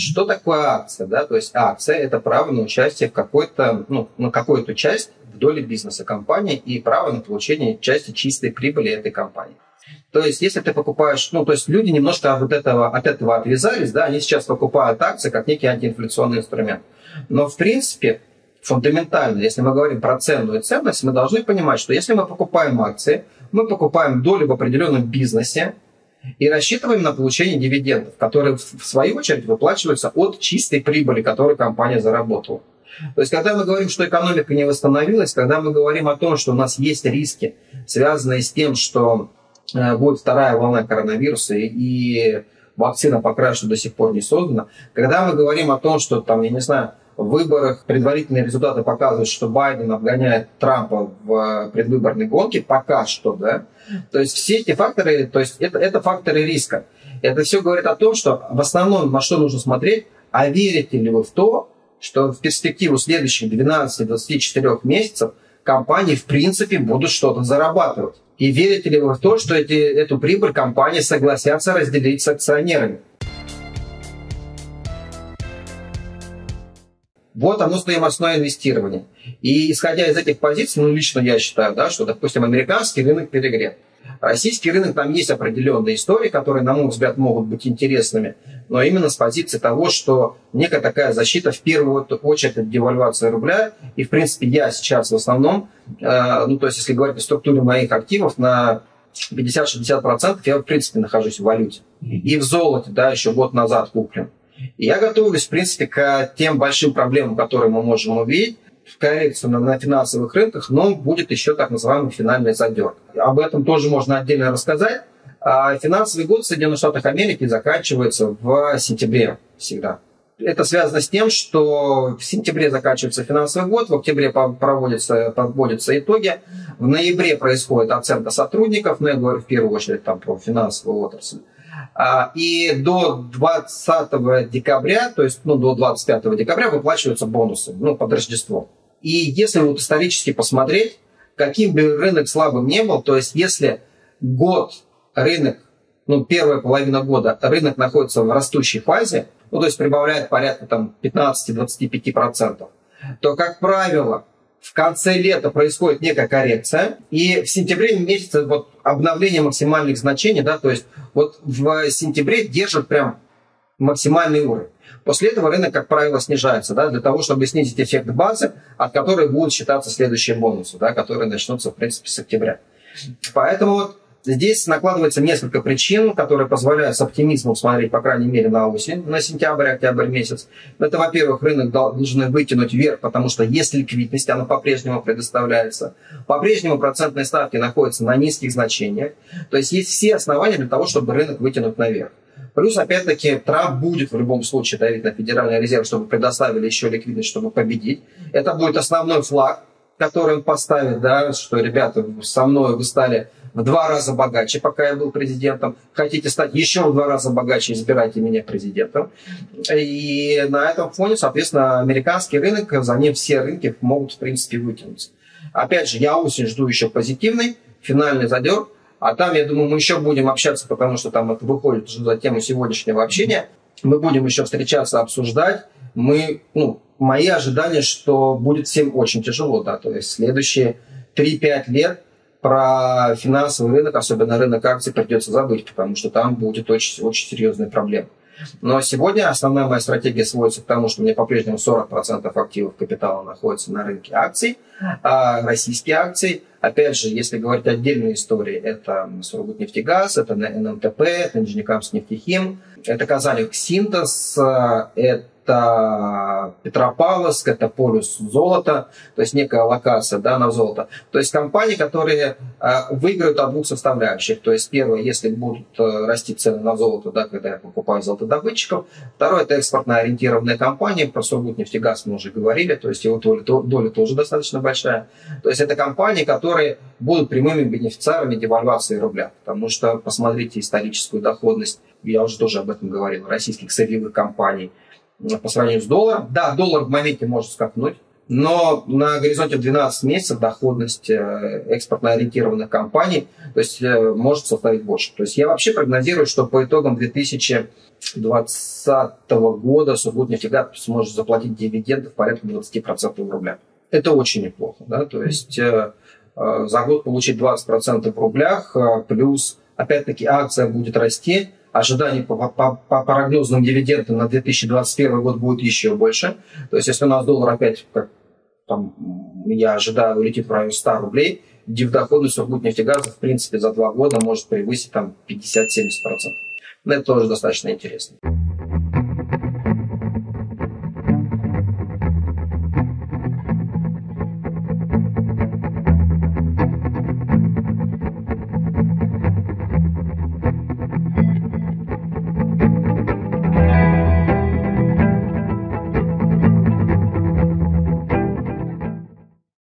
Что такое акция? Да? То есть акция – это право на участие в какой-то, на какую-то часть в доле бизнеса компании и право на получение части чистой прибыли этой компании. То есть, если ты покупаешь, то есть люди немножко от этого отвязались, да, они сейчас покупают акции как некий антиинфляционный инструмент. Но, в принципе, фундаментально, если мы говорим про ценную ценность, мы должны понимать, что если мы покупаем акции, мы покупаем долю в определенном бизнесе и рассчитываем на получение дивидендов, которые, в свою очередь, выплачиваются от чистой прибыли, которую компания заработала. То есть, когда мы говорим, что экономика не восстановилась, когда мы говорим о том, что у нас есть риски, связанные с тем, что будет вторая волна коронавируса и вакцина пока что до сих пор не создана, когда мы говорим о том, что там, я не знаю, в выборах предварительные результаты показывают, что Байден обгоняет Трампа в предвыборной гонке, пока что, да, то есть все эти факторы, то есть это факторы риска. Это все говорит о том, что в основном на что нужно смотреть, а верите ли вы в то, что в перспективу следующих 12-24 месяцев компании в принципе будут что-то зарабатывать. И верите ли вы в то, что эту прибыль компании согласятся разделить с акционерами? Вот оно стоимостное инвестирование. И исходя из этих позиций, лично я считаю, да, что, допустим, американский рынок перегрет. Российский рынок, там есть определенные истории, которые, на мой взгляд, могут быть интересными, но именно с позиции того, что некая такая защита в первую очередь от девальвации рубля. И, в принципе, я сейчас в основном, то есть, если говорить о структуре моих активов, на 50-60% я, в принципе, нахожусь в валюте. И в золоте, да, еще год назад куплен. И я готовлюсь, в принципе, к тем большим проблемам, которые мы можем увидеть, коррекцию на финансовых рынках, но будет еще так называемый финальный задер. Об этом тоже можно отдельно рассказать. Финансовый год в Соединенных Штатах Америки заканчивается в сентябре всегда. Это связано с тем, что в сентябре заканчивается финансовый год, в октябре подводятся итоги, в ноябре происходит оценка сотрудников, но я говорю в первую очередь там про финансовую отрасль. И до 20 декабря, то есть до 25 декабря выплачиваются бонусы, под Рождество. И если вот исторически посмотреть, каким бы рынок слабым не был, то есть если год рынок, первая половина года рынок находится в растущей фазе, то есть прибавляет порядка 15-25%, то, как правило, в конце лета происходит некая коррекция, и в сентябре месяце обновление максимальных значений, да, то есть в сентябре держат прям максимальный уровень. После этого рынок, как правило, снижается, да, для того, чтобы снизить эффект базы, от которой будут считаться следующие бонусы, да, которые начнутся, в принципе, с октября. Поэтому здесь накладывается несколько причин, которые позволяют с оптимизмом смотреть, по крайней мере, на осень, на сентябрь-октябрь месяц. Это, во-первых, рынок должен вытянуть вверх, потому что есть ликвидность, она по-прежнему предоставляется. По-прежнему процентные ставки находятся на низких значениях. То есть есть все основания для того, чтобы рынок вытянуть наверх. Плюс, опять-таки, Трамп будет в любом случае давить на Федеральный резерв, чтобы предоставили еще ликвидность, чтобы победить. Это будет основной флаг, который он поставит, да, что, ребята, со мной вы стали в 2 раза богаче, пока я был президентом. Хотите стать еще в 2 раза богаче, избирайте меня президентом. И на этом фоне, соответственно, американский рынок, за ним все рынки могут, в принципе, вытянуться. Опять же, я осень жду еще позитивный, финальный задер. А там, я думаю, мы еще будем общаться, потому что там это выходит уже за тему сегодняшнего общения. Мы будем еще встречаться, обсуждать. Мои ожидания, что будет всем очень тяжело, да, то есть следующие 3-5 лет про финансовый рынок, особенно рынок акций, придется забыть, потому что там будет очень, очень серьезные проблемы. Но сегодня основная моя стратегия сводится к тому, что у меня по-прежнему 40% активов капитала находится на рынке акций, российские акции. Опять же, если говорить отдельные истории, это Сургутнефтегаз, это НМТП, это Нижнекамск нефтехим, это Казалик-Синтез, это Петропавловск, это полюс золота, то есть некая локация, да, на золото. То есть компании, которые выиграют от 2 составляющих. То есть первое, если будут расти цены на золото, да, когда я покупаю золотодобытчиков. Второе, это экспортно ориентированные компании. Про Сургутнефтегаз мы уже говорили, то есть его доля тоже достаточно большая. То есть это компании, которые будут прямыми бенефициарами девальвации рубля. Потому что посмотрите историческую доходность, я уже тоже об этом говорил, российских сырьевых компаний по сравнению с долларом. Да, доллар в моменте может скакнуть, но на горизонте в 12 месяцев доходность экспортно ориентированных компаний, то есть, может составить больше. То есть я вообще прогнозирую, что по итогам 2020 года Сургутнефтегаз сможет заплатить дивидендов порядка 20% в рублях. Это очень неплохо. Да? То есть за год получить 20% в рублях, плюс, опять-таки, акция будет расти, ожидания по прогнозным дивидендам на 2021 год будет еще больше. То есть если у нас доллар опять, как там, я ожидаю, улетит в районе 100 рублей, дивдоходность Сургутнефтегаза, в принципе, за 2 года может превысить там 50-70%. Но это тоже достаточно интересно.